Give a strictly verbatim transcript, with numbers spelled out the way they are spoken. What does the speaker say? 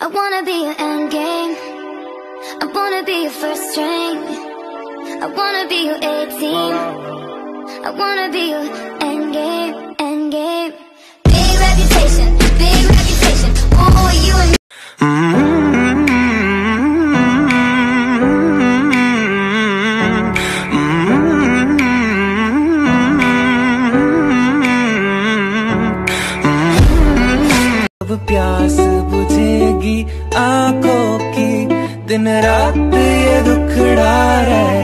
wanna be your end game. I wanna be your first string. I wanna be your A-team. I wanna be your end game, end game. Big reputation, big reputation. Oh, you and me. प्यास बुझेगी आंखों की, दिन रात ये दुखड़ा रहे